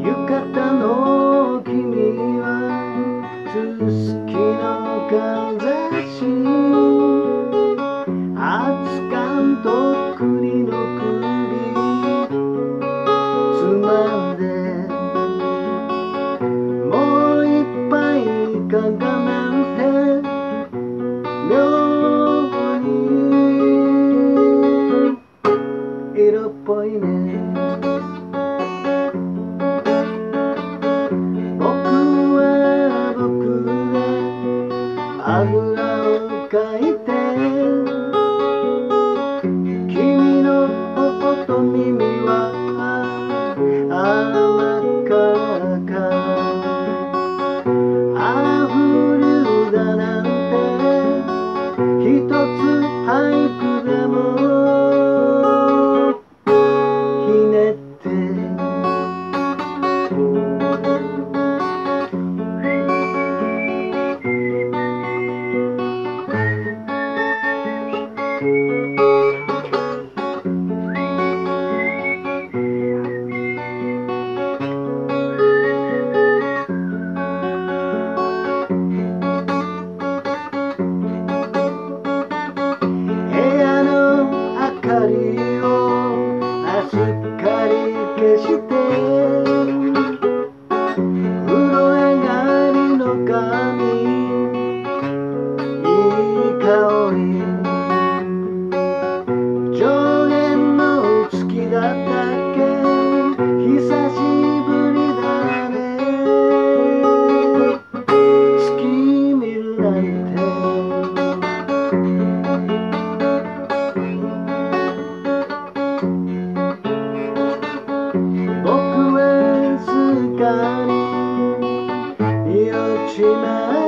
浴衣の君はすすきのかんざし、熱燗と栗の首つまんで、もう一杯いかがなんて妙に色っぽいね。僕は僕であぐらをかいて、君の頬と耳は甘かか、あふるだなんて一つ俳句でもひねって明かりをすっかり消して、風呂上がりの髪いい香り、上限の月だったっけ、久しぶりだね、月見るなんて。僕はすっかり酔っちまう